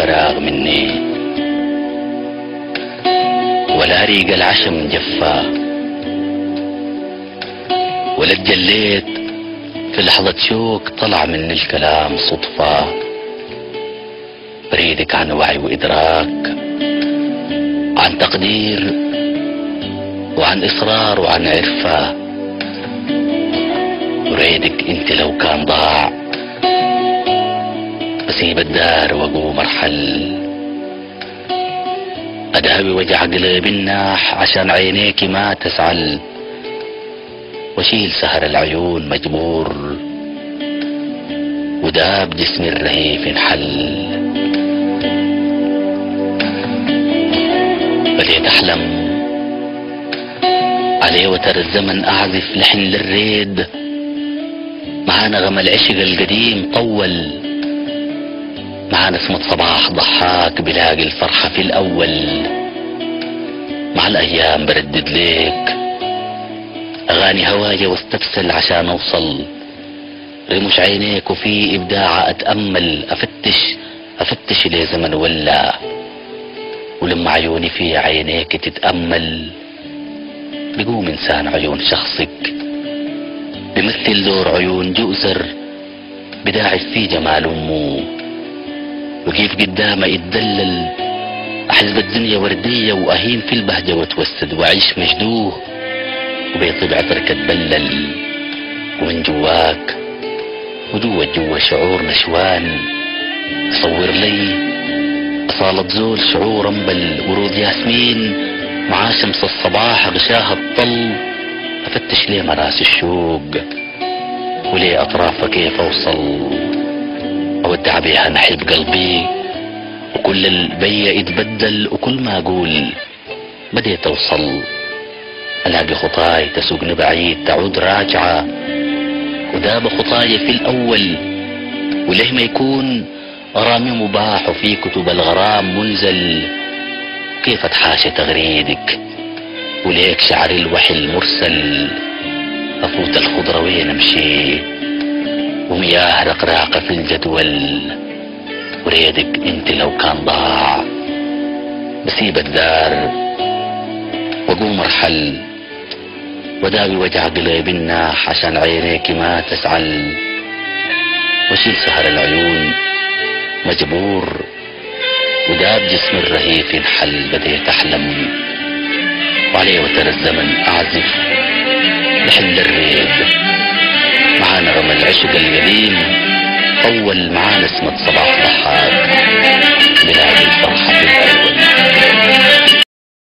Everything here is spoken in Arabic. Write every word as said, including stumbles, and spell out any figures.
الفراغ مني، ولا ريق العشم جفا، ولا اتجليت في لحظة شوق طلع من الكلام صدفة. بريدك عن وعي وإدراك، عن تقدير وعن إصرار وعن عرفة. بريدك انت لو كان ضاع بسيب الدار واقوم ارحل، اداوي وجع قلبي الناح عشان عينيك ما تسعل، واشيل سهر العيون مجبور وداب جسمي الرهيف انحل. بديت احلم عليه وتر الزمن اعزف لحن للريد، مع نغم العشق القديم طول، مع نسمة صباح ضحاك بلاقي الفرحة في الأول. مع الأيام بردد ليك أغاني هوايا واستفسل عشان أوصل رمش عينيك، وفي إبداع أتأمل أفتش أفتش ليه زمن ولا. ولما عيوني في عينيك تتأمل بيقوم إنسان عيون شخصك، بمثل دور عيون جؤزر بداعي في جمال أمه، وكيف قدامه يتدلل أحزب الدنيا وردية وأهين في البهجة وتوسد وأعيش مجدوه، وبيطيب عطرك تبلل. ومن جواك وجوا جوا شعور نشوان، تصور لي أصالة زول شعور أنبل ورود ياسمين مع شمس الصباح غشاها الطل. أفتش ليه مراس الشوق وليه أطرافها كيف أوصل، أودع بيها نحيب قلبي وكل البيا يتبدل، وكل ما أقول بديت أوصل ألاقي خطاي تسوقني بعيد تعود راجعة، وداب خطاي في الأول. وليه ما يكون غرامي مباح وفي كتب الغرام منزل، كيف أتحاشى تغريدك وليك شعر الوحي المرسل. أفوت الخضرة وين أمشي ومياه رقراقة في الجدول، وريدك انت لو كان ضاع بسيب الدار واقوم ارحل، وداوي وجع قلبي الناح عشان عينيك ما تسعل، وشيل سهر العيون مجبور وداب جسم الرهيف ينحل. بديت احلم وعليه وتر الزمن اعزف لحن الريد، مع نغم العشق القديم طول، مع نسمة صباح ضحاك.